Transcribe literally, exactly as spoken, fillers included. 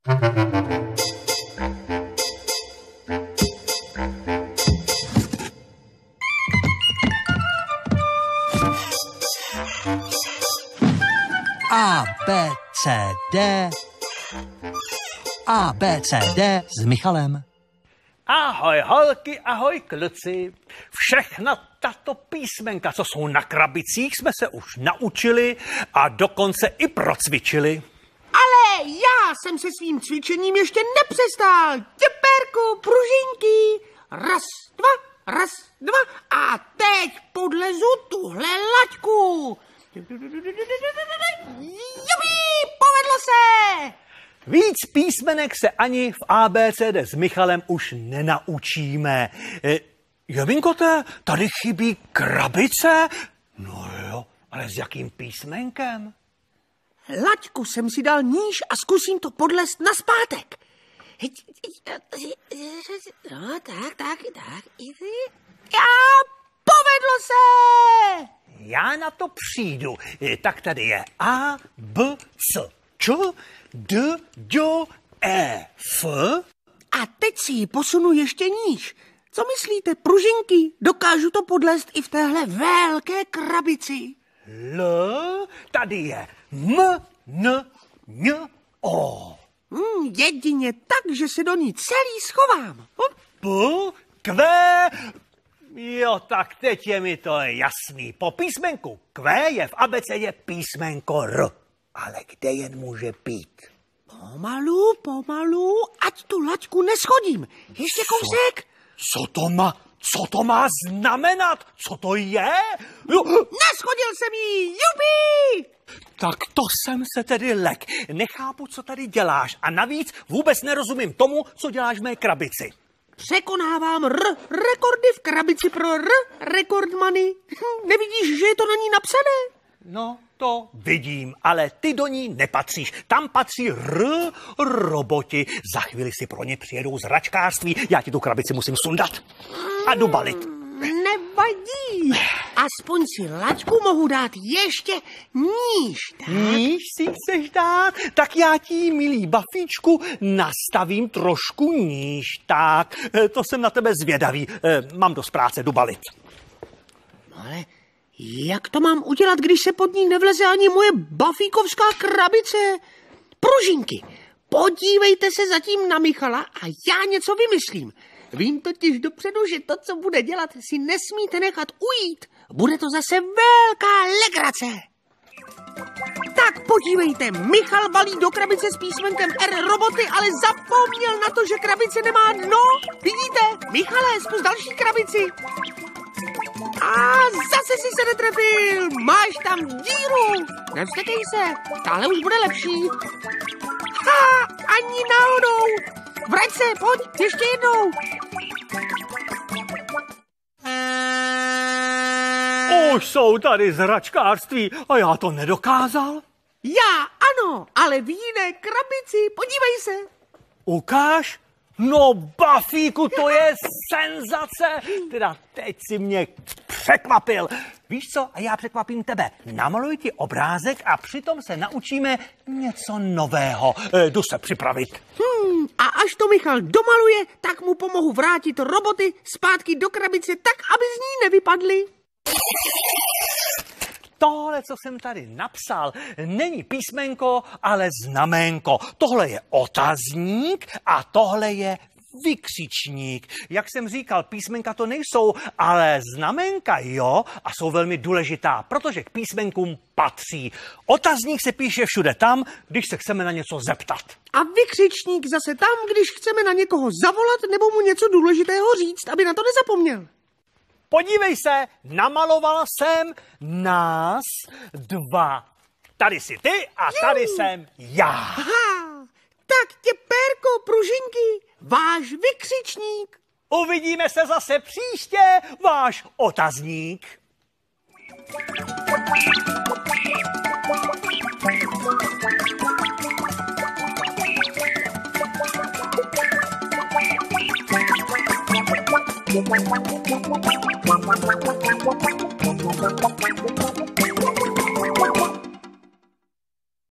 A, B, C, D. A, B, C, D s Michalem. Ahoj holky, ahoj kluci. Všechna tato písmenka, co jsou na krabicích, jsme se už naučili a dokonce i procvičili. Ale já jsem se svým cvičením ještě nepřestal. Těpérku, pružinky. Raz, dva, raz, dva. A teď podlezu tuhle laťku. Jupi, povedlo se! Víc písmenek se ani v A B C D s Michalem už nenaučíme. E, Jovinkote, tady chybí krabice? No jo, ale s jakým písmenkem? Laťku jsem si dal níž a zkusím to podlést nazpátek. No, tak, tak, tak. A povedlo se! Já na to přijdu. E, tak tady je A, B, C, Č, D, D, E, F. A teď si ji posunu ještě níž. Co myslíte, pružinky? Dokážu to podlézt i v téhle velké krabici. L, tady je M, N, N, O. Hmm, jedině tak, že se do ní celý schovám. P, Q, jo, tak teď je mi to jasný. Po písmenku Q je v abecedě písmenko R. Ale kde jen může být? Pomalu, pomalu, ať tu laťku neschodím. Ještě kousek. Co, co to má, co to má znamenat? Co to je? Jo. Neschodil jsem jí, jupi! Tak to jsem se tedy lek. Nechápu, co tady děláš a navíc vůbec nerozumím tomu, co děláš v mé krabici. Překonávám R, rekordy v krabici pro R, rekordmany. Hm, nevidíš, že je to na ní napsané? No, to vidím, ale ty do ní nepatříš. Tam patří R, roboti. Za chvíli si pro ně přijedou z račkářství. Já ti tu krabici musím sundat a jdu balit. Nevadí. Aspoň si laťku mohu dát ještě níž. Tak? Níž si chceš dát? Tak já ti, milý Bafíčku, nastavím trošku níž. Tak, to jsem na tebe zvědavý. Mám dost práce, jdu balit. Ale jak to mám udělat, když se pod ní nevleze ani moje bafíkovská krabice? Pružinky, podívejte se zatím na Michala a já něco vymyslím. Vím totiž dopředu, že to, co bude dělat, si nesmíte nechat ujít. Bude to zase velká legrace. Tak podívejte, Michal balí do krabice s písmenkem R roboty, ale zapomněl na to, že krabice nemá dno. Vidíte? Michale, zkus další krabici. A zase si se netrefil. Máš tam díru. Nevstekej se, tahle už bude lepší. Ha, ani náhodou. Vrať se, pojď, ještě jednou. Už jsou tady z račkářství a já to nedokázal. Já ano, ale v jiné krabici, podívej se. Ukáž? No, Bafíku, to je senzace. Teda teď si mě překvapil. Víš co, a já překvapím tebe. Namaluj ti obrázek a přitom se naučíme něco nového. E, jdu se připravit. Hmm, a až to Michal domaluje, tak mu pomohu vrátit roboty zpátky do krabice tak, aby z ní nevypadly. Tohle, co jsem tady napsal, není písmenko, ale znamenko. Tohle je otazník a tohle je vykřičník. Jak jsem říkal, písmenka to nejsou, ale znamenka jo a jsou velmi důležitá, protože k písmenkům patří. Otazník se píše všude tam, když se chceme na něco zeptat. A vykřičník zase tam, když chceme na někoho zavolat nebo mu něco důležitého říct, aby na to nezapomněl. Podívej se, namaloval jsem nás dva. Tady jsi ty a tady Juh. jsem já. Aha, tak Těpérko, pružinky, váš vykřičník. Uvidíme se zase příště, váš otazník. Thank you.